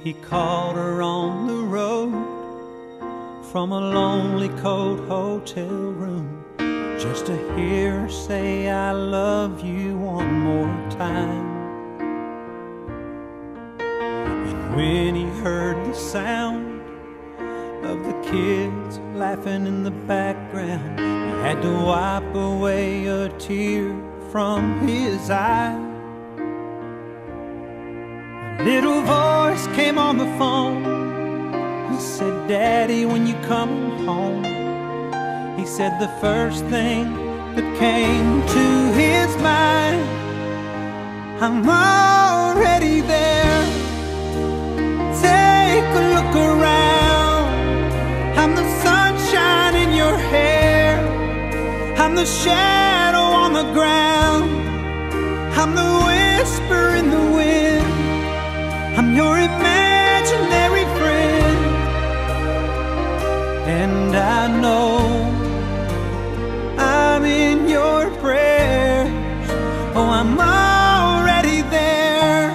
He called her on the road from a lonely, cold hotel room, just to hear her say, I love you one more time. And when he heard the sound of the kids laughing in the background, he had to wipe away a tear from his eye. A little voice came on the phone and said, Daddy, when you come home? He said the first thing that came to his mind, I'm already there. Take a look around. I'm the sunshine in your hair. I'm the shadow on the ground. I'm the whisper in the wind. I'm your imaginary friend. And I know I'm in your prayers. Oh, I'm already there.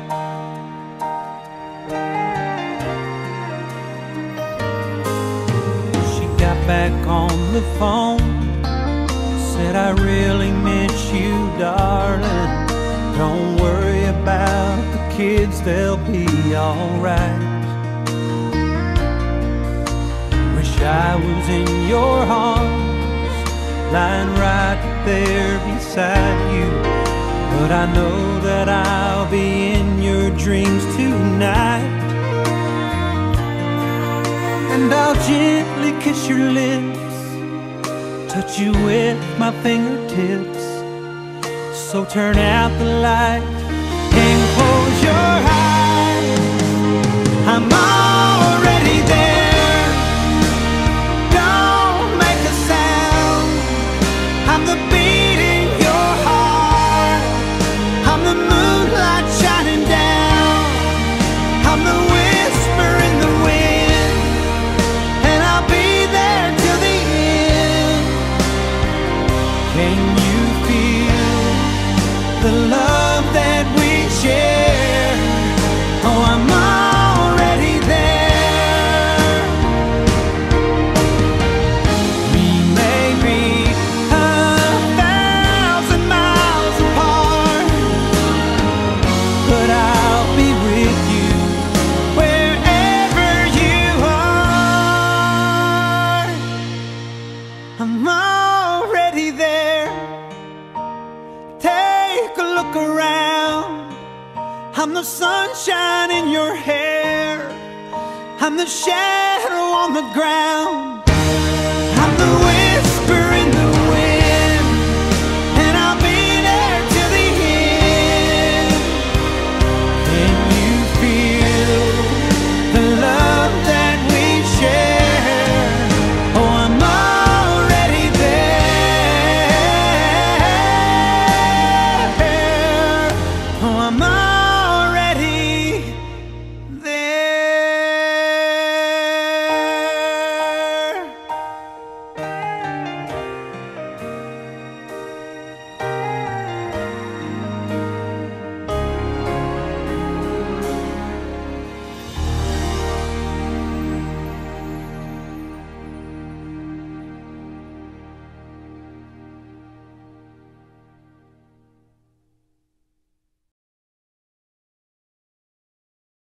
She got back on the phone, said, I really miss you, darling. Don't worry about the kids, they'll be alright. Wish I was in your arms, lying right there beside you, but I know that I'll be in your dreams tonight. And I'll gently kiss your lips, touch you with my fingertips. So turn out the light and close your eyes. I'm already there. Don't make a sound. I'm the beat in your heart. I'm the moonlight shining down. I'm the whisper in the wind, and I'll be there till the end. Can you feel the love that we share? Oh, I'm already there. We may be 1,000 miles apart, but I'll be with you wherever you are. I'm already there. Take a look around. I'm the sunshine in your hair. I'm the shadow on the ground. I'm the wind